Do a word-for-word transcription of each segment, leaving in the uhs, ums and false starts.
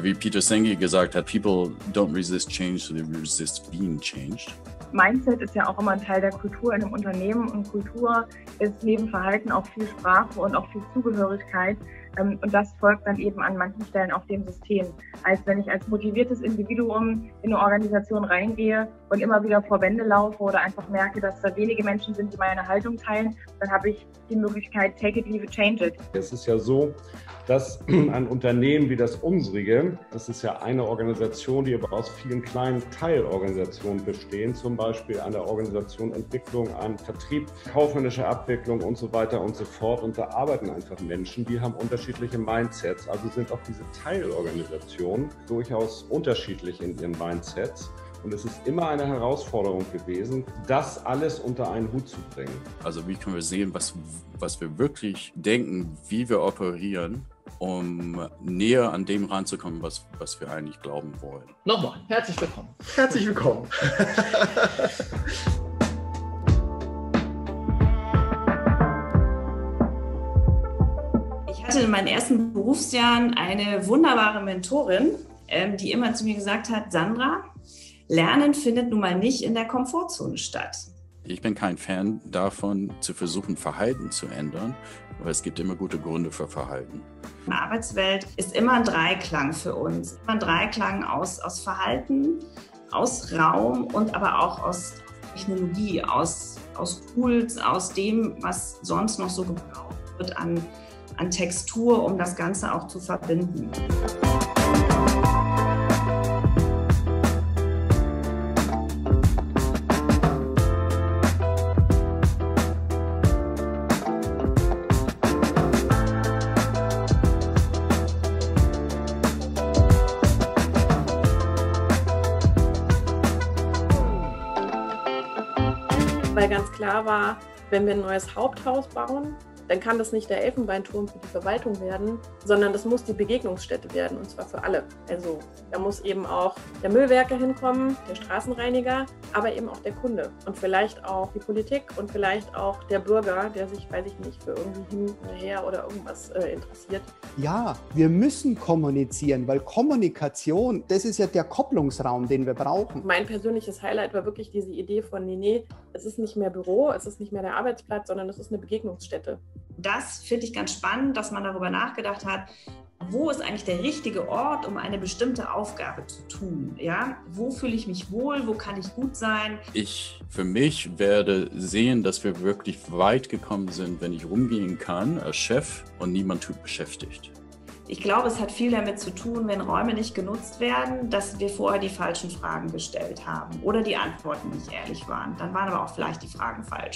wie Peter Senge gesagt hat, people don't resist change, so they resist being changed. Mindset ist ja auch immer ein Teil der Kultur in einem Unternehmen und Kultur ist neben Verhalten auch viel Sprache und auch viel Zugehörigkeit. Und das folgt dann eben an manchen Stellen auch dem System. Als wenn ich als motiviertes Individuum in eine Organisation reingehe und immer wieder vor Wände laufe oder einfach merke, dass da wenige Menschen sind, die meine Haltung teilen, dann habe ich die Möglichkeit, take it, leave it, change it. Es ist ja so, dass ein Unternehmen wie das unsrige, das ist ja eine Organisation, die aber aus vielen kleinen Teilorganisationen bestehen, zum Beispiel an der Organisation Entwicklung, an Vertrieb, kaufmännische Abwicklung und so weiter und so fort. Und da arbeiten einfach Menschen, die haben unterschiedliche Mindsets, also sind auch diese Teilorganisationen durchaus unterschiedlich in ihren Mindsets. Und es ist immer eine Herausforderung gewesen, das alles unter einen Hut zu bringen. Also wie können wir sehen, was, was wir wirklich denken, wie wir operieren, um näher an dem ranzukommen, was, was wir eigentlich glauben wollen. Nochmal, herzlich willkommen. Herzlich willkommen. Ich hatte in meinen ersten Berufsjahren eine wunderbare Mentorin, die immer zu mir gesagt hat, Sandra, Lernen findet nun mal nicht in der Komfortzone statt. Ich bin kein Fan davon, zu versuchen, Verhalten zu ändern, aber es gibt immer gute Gründe für Verhalten. Die Arbeitswelt ist immer ein Dreiklang für uns. Immer ein Dreiklang aus, aus Verhalten, aus Raum und aber auch aus Technologie, aus, aus Tools, aus dem, was sonst noch so gebraucht wird an, an Textur, um das Ganze auch zu verbinden. Weil ganz klar war, wenn wir ein neues Haupthaus bauen, dann kann das nicht der Elfenbeinturm für die Verwaltung werden, sondern das muss die Begegnungsstätte werden, und zwar für alle. Also da muss eben auch der Müllwerker hinkommen, der Straßenreiniger, aber eben auch der Kunde und vielleicht auch die Politik und vielleicht auch der Bürger, der sich, weiß ich nicht, für irgendwie hin oder her oder irgendwas äh, interessiert. Ja, wir müssen kommunizieren, weil Kommunikation, das ist ja der Kopplungsraum, den wir brauchen. Mein persönliches Highlight war wirklich diese Idee von, nee, nee, es ist nicht mehr Büro, es ist nicht mehr der Arbeitsplatz, sondern es ist eine Begegnungsstätte. Das finde ich ganz spannend, dass man darüber nachgedacht hat, wo ist eigentlich der richtige Ort, um eine bestimmte Aufgabe zu tun? Ja? Wo fühle ich mich wohl, wo kann ich gut sein? Ich für mich werde sehen, dass wir wirklich weit gekommen sind, wenn ich rumgehen kann als Chef und niemand tut beschäftigt. Ich glaube, es hat viel damit zu tun, wenn Räume nicht genutzt werden, dass wir vorher die falschen Fragen gestellt haben oder die Antworten nicht ehrlich waren. Dann waren aber auch vielleicht die Fragen falsch.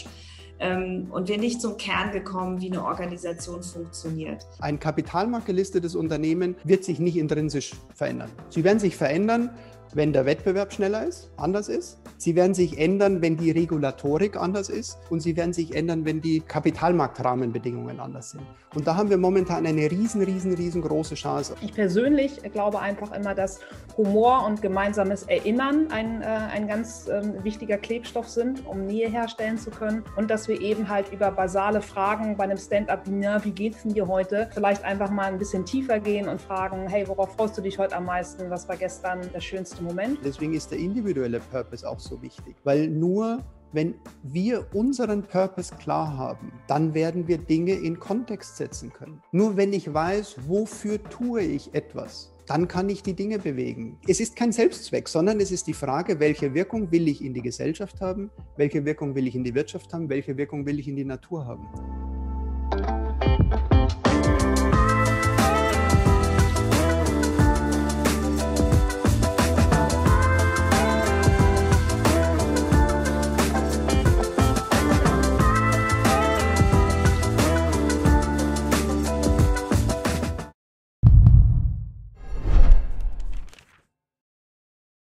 Und wir nicht zum Kern gekommen, wie eine Organisation funktioniert. Ein kapitalmarktgelistetes Unternehmen wird sich nicht intrinsisch verändern. Sie werden sich verändern, wenn der Wettbewerb schneller ist, anders ist. Sie werden sich ändern, wenn die Regulatorik anders ist. Und sie werden sich ändern, wenn die Kapitalmarktrahmenbedingungen anders sind. Und da haben wir momentan eine riesen, riesen, riesengroße Chance. Ich persönlich glaube einfach immer, dass Humor und gemeinsames Erinnern ein, äh, ein ganz ähm, wichtiger Klebstoff sind, um Nähe herstellen zu können. Und dass wir eben halt über basale Fragen bei einem Stand-up wie, na, wie geht's denn dir heute, vielleicht einfach mal ein bisschen tiefer gehen und fragen, hey, worauf freust du dich heute am meisten? Was war gestern der schönste Moment? Deswegen ist der individuelle Purpose auch so wichtig, weil nur wenn wir unseren Purpose klar haben, dann werden wir Dinge in Kontext setzen können. Nur wenn ich weiß, wofür tue ich etwas, dann kann ich die Dinge bewegen. Es ist kein Selbstzweck, sondern es ist die Frage, welche Wirkung will ich in die Gesellschaft haben, welche Wirkung will ich in die Wirtschaft haben, welche Wirkung will ich in die Natur haben.